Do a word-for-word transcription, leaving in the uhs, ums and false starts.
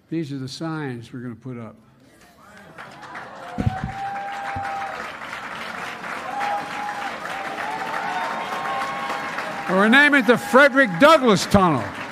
These are the signs we're going to put up. We're naming it the Frederick Douglass Tunnel.